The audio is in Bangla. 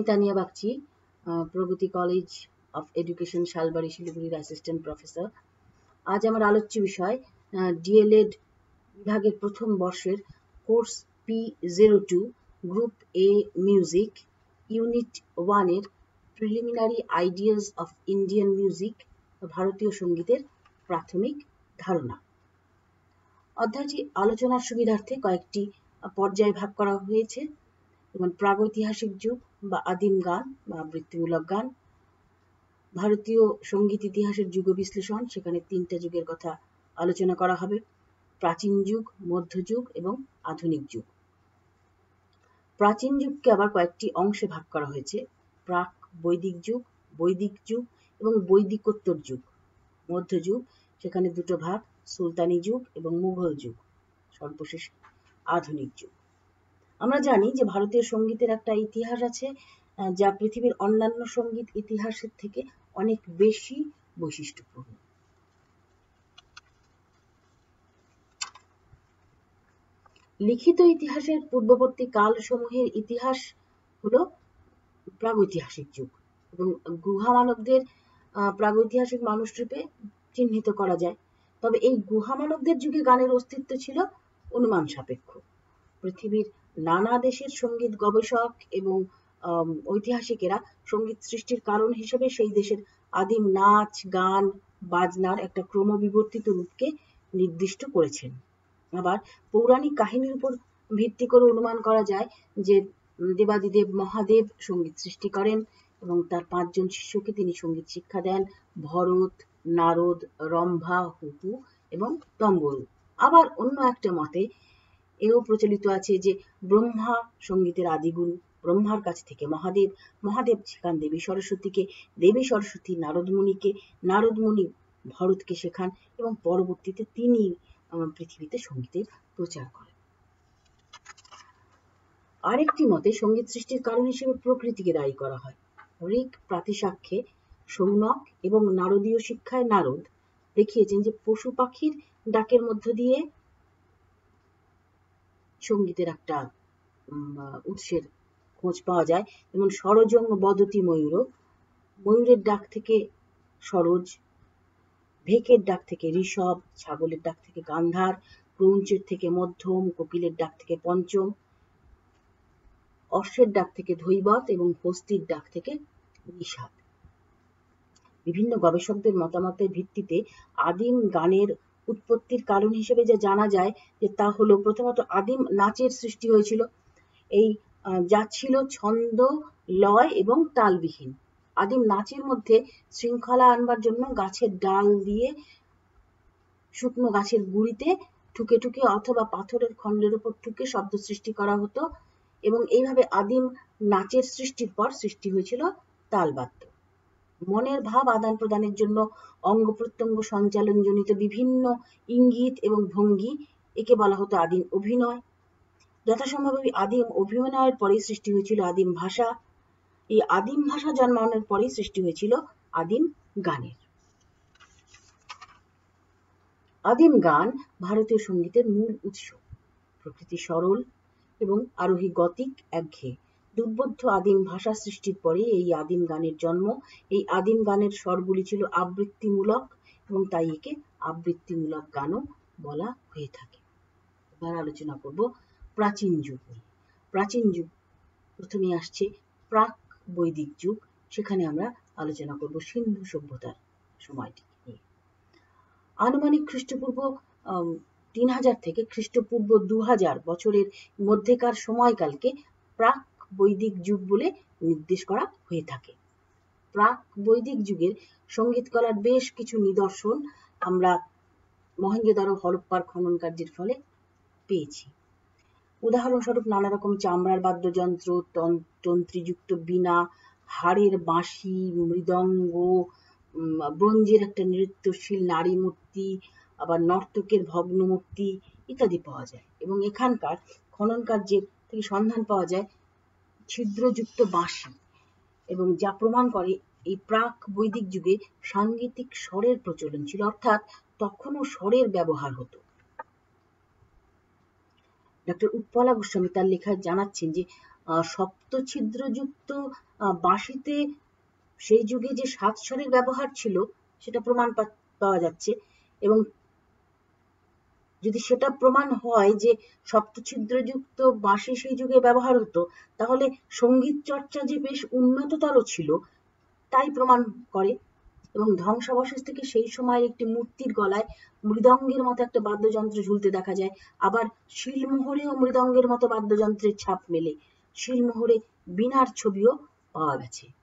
আমি তানিয়া বাগচি, প্রগতি কলেজ অফ এডুকেশন শালবাড়ি শিলিগুড়ির অ্যাসিস্ট্যান্ট প্রফেসর। আজ আমার আলোচ্য বিষয় ডিএলএড বিভাগের প্রথম বর্ষের course P02 group A music unit 1 এর preliminary ideas of Indian music, ভারতীয় সঙ্গীতের প্রাথমিক ধারণা। অধ্যায়টি আলোচনার সুবিধার্থে কয়েকটি পর্যায়ে ভাগ করা হয়েছে, যেমন প্রাগৈতিহাসিক যুগ বা আদিম গান বা আবৃত্তিমূলক গান, ভারতীয় সঙ্গীত ইতিহাসের যুগ বিশ্লেষণ, সেখানে 3টা যুগের কথা আলোচনা করা হবে, প্রাচীন যুগ, মধ্যযুগ এবং আধুনিক যুগ। প্রাচীন যুগকে আবার কয়েকটি অংশে ভাগ করা হয়েছে, প্রাক বৈদিক যুগ, বৈদিক যুগ এবং বৈদিকোত্তর যুগ। মধ্যযুগ, সেখানে 2টো ভাগ, সুলতানি যুগ এবং মুঘল যুগ। সর্বশেষ আধুনিক যুগ। আমরা জানি যে ভারতীয় সঙ্গীতের একটা ইতিহাস আছে, যা পৃথিবীর অন্যান্য সঙ্গীত ইতিহাসের থেকে অনেক বেশি বৈশিষ্ট্যপূর্ণ। লিখিত ইতিহাসের পূর্ববর্তী কালসমূহের ইতিহাস হলো প্রাগৈতিহাসিক যুগ এবং গুহা মানবদের প্রাগৈতিহাসিক মানুষরূপে চিহ্নিত করা যায়। তবে এই গুহা মানবদের যুগে গানের অস্তিত্ব ছিল অনুমান সাপেক্ষ। পৃথিবীর নানা দেশের সঙ্গীত গবেষক এবং ঐতিহাসিকেরা সঙ্গীত সৃষ্টির কারণ হিসেবে সেই দেশের আদিম নাচ, গান, বাজনার একটা ক্রমবিবর্তিত রূপকে নির্দিষ্ট করেছেন। আবার পৌরাণিক কাহিনীর উপর ভিত্তি করে অনুমান করা যায় যে দেবাদিদেব মহাদেব সঙ্গীত সৃষ্টি করেন এবং তার 5 জন শিষ্যকে তিনি সঙ্গীত শিক্ষা দেন, ভরত, নারদ, রম্ভা, হুহু এবং তম্বরু। আবার অন্য একটা মতে এও প্রচলিত আছে যে ব্রহ্মা সঙ্গীতের আদিগুরু, ব্রহ্মার কাছ থেকে মহাদেব, মহাদেব শেখান দেবী সরস্বতীকে, দেবী সরস্বতী নারদমুনিকে, নারদমুনি ভরতকে শেখান এবং পরবর্তীতে তিনি পৃথিবীতে সঙ্গীতের প্রচার করেন। আরেকটি মতে সঙ্গীত সৃষ্টির কারণ হিসেবে প্রকৃতিকে দায়ী করা হয়। ঋক প্রাতিসাখ্যে সৌনক এবং নারদীয় শিক্ষায় নারদ দেখিয়েছেন যে পশু পাখির ডাকের মধ্য দিয়ে সঙ্গীতের একটা উৎসের খোঁজ পাওয়া যায়। যেমন সরজং বদতি ময়ূর, ময়ূরের ডাক থেকে সরোজ, ভেকের ডাক থেকে ঋষভ, ছাগলের ডাক থেকে গান্ধার, ক্রৌঞ্চের থেকে মধ্যম, কোকিলের ডাক থেকে পঞ্চম, অশ্বের ডাক থেকে ধৈবত এবং হস্তির ডাক থেকে নিষাদ। বিভিন্ন গবেষকদের মতামতের ভিত্তিতে আদিম গানের উৎপত্তির কারণ হিসেবে যা জানা যায় যে তা হলো প্রথমত আদিম নাচের সৃষ্টি হয়েছিল, এই যা ছিল ছন্দ, লয় এবং তালবিহীন। আদিম নাচের মধ্যে শৃঙ্খলা আনবার জন্য গাছের ডাল দিয়ে শুকনো গাছের গুঁড়িতে ঠুকে ঠুকে অথবা পাথরের খণ্ডের উপর ঠুকে শব্দ সৃষ্টি করা হতো এবং এইভাবে আদিম নাচের সৃষ্টির পর সৃষ্টি হয়েছিল তালবাদ্য। মনের ভাব আদান প্রদানের জন্য অঙ্গ প্রত্যঙ্গ সঞ্চালন জনিত বিভিন্ন ইঙ্গিত এবং ভঙ্গি, একে বলা হতো আদিম অভিনয়। যথাসম্ভব আদিম অভিনয়ের পরেই সৃষ্টি হয়েছিল আদিম ভাষা। এই আদিম ভাষা জন্মানোর পরেই সৃষ্টি হয়েছিল আদিম গানের। আদিম গান ভারতীয় সঙ্গীতের মূল উৎস। প্রকৃতি সরল এবং আরোহী গতিক একঘেয়ে। দুর্বোধ্য আদিম ভাষা সৃষ্টির পরে এই আদিম গানের জন্ম। এই আদিম গানের স্বরগুলি ছিল আবৃত্তিমূলক এবং তাই একে আবৃত্তিমূলক গানও বলা হয়ে থাকে। এবার আলোচনা করব প্রাচীন যুগ নিয়ে। প্রাচীন যুগ প্রথমে আসছে প্রাক বৈদিক যুগ, সেখানে আমরা আলোচনা করব সিন্ধু সভ্যতার সময়টি নিয়ে। আনুমানিক খ্রিস্টপূর্ব 3000 থেকে খ্রিস্টপূর্ব 2000 বছরের মধ্যেকার সময়কালকে প্রাক বৈদিক যুগ বলে নির্দেশ করা হয়ে থাকে। প্রাক বৈদিক যুগের সঙ্গীত কলার বেশ কিছু নিদর্শন আমরা মহেঞ্জোদারো হরপ্পার খনন কার্যের ফলে পেয়েছি। উদাহরণস্বরূপ নানা রকম চামড়ার বাদ্যযন্ত্র, তন্ত্রীযুক্ত বীণা, হাড়ের বাঁশি, মৃদঙ্গ, ব্রোঞ্জের একটা নৃত্যশীল নারী মূর্তি, আবার নর্তকের ভগ্ন মূর্তি ইত্যাদি পাওয়া যায় এবং এখানকার খনন কার্যের থেকে সন্ধান পাওয়া যায় ছিদ্রযুক্ত বাঁশি, এবং যা প্রমাণ করে এই প্রাক বৈদিক যুগে সাংগীতিক স্বরের প্রচলন ছিল, অর্থাৎ তখনও স্বরের ব্যবহার হতো। ডক্টর উৎপলা গোস্বামী তার লেখায় জানাচ্ছেন যে সপ্তছিদ্রযুক্ত বাঁশিতে সেই যুগে যে 7 স্বরের ব্যবহার ছিল সেটা প্রমাণ পাওয়া যাচ্ছে। এবং যদি সেটা প্রমাণ হয় যে সপ্তছিদ্রযুক্ত বাঁশি সেই যুগে ব্যবহার হতো, তাহলে সঙ্গীত চর্চা যে বেশ উন্নততর ছিল তাই প্রমাণ করে। এবং ধ্বংসাবশেষ থেকে সেই সময়ের একটি মূর্তির গলায় মৃদঙ্গের মতো একটা বাদ্যযন্ত্র ঝুলতে দেখা যায়। আবার শিলমোহরেও মৃদঙ্গের মতো বাদ্যযন্ত্রের ছাপ মেলে। শিলমোহরে বীণার ছবিও পাওয়া গেছে।